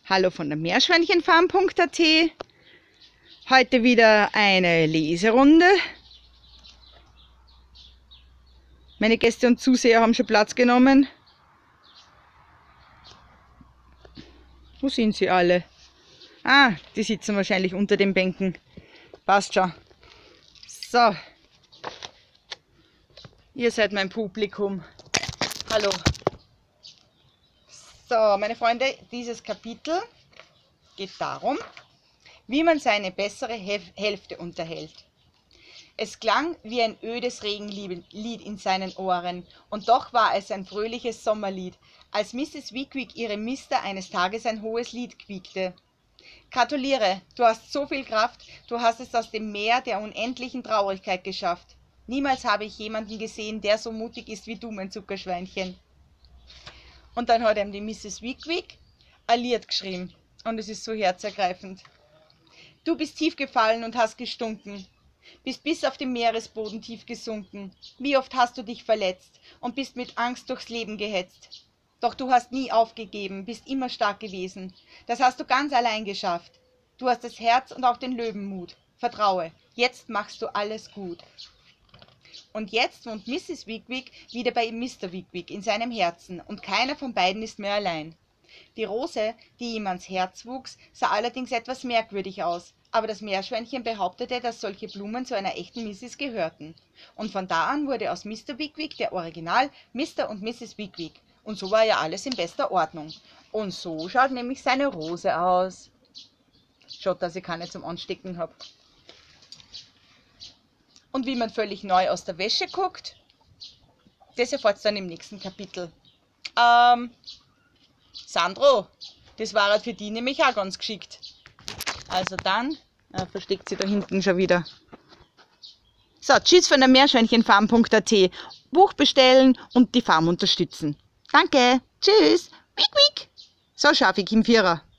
Hallo von der Meerschweinchenfarm.at. Heute wieder eine Leserunde. Meine Gäste und Zuseher haben schon Platz genommen. Wo sind sie alle? Ah, die sitzen wahrscheinlich unter den Bänken. Passt schon. So. Ihr seid mein Publikum. Hallo. So, meine Freunde, dieses Kapitel geht darum, wie man seine bessere Hälfte unterhält. Es klang wie ein ödes Regenlied in seinen Ohren, und doch war es ein fröhliches Sommerlied, als Mrs. Wickwick ihrem Mister eines Tages ein hohes Lied quiekte. Gratuliere, du hast so viel Kraft, du hast es aus dem Meer der unendlichen Traurigkeit geschafft. Niemals habe ich jemanden gesehen, der so mutig ist wie du, mein Zuckerschweinchen. Und dann hat ihm die Mrs. Wickwick ein Lied geschrieben, und es ist so herzergreifend. Du bist tief gefallen und hast gestunken, bist bis auf den Meeresboden tief gesunken. Wie oft hast du dich verletzt und bist mit Angst durchs Leben gehetzt. Doch du hast nie aufgegeben, bist immer stark gewesen. Das hast du ganz allein geschafft. Du hast das Herz und auch den Löwenmut. Vertraue, jetzt machst du alles gut. Und jetzt wohnt Mrs. Wickwick wieder bei Mr. Wickwick in seinem Herzen, und keiner von beiden ist mehr allein. Die Rose, die ihm ans Herz wuchs, sah allerdings etwas merkwürdig aus, aber das Meerschweinchen behauptete, dass solche Blumen zu einer echten Mrs. gehörten. Und von da an wurde aus Mr. Wickwick der Original Mr. und Mrs. Wickwick. Und so war ja alles in bester Ordnung. Und so schaut nämlich seine Rose aus. Schaut, dass ich keine zum Anstecken habe. Und wie man völlig neu aus der Wäsche guckt, das erfahrt ihr dann im nächsten Kapitel. Sandro, das war halt für die nämlich auch ganz geschickt. Also dann, versteckt sie da hinten schon wieder. So, tschüss von der Meerschweinchenfarm.at. Buch bestellen und die Farm unterstützen. Danke, tschüss. Wick, wick. So schaffe ich im Vierer.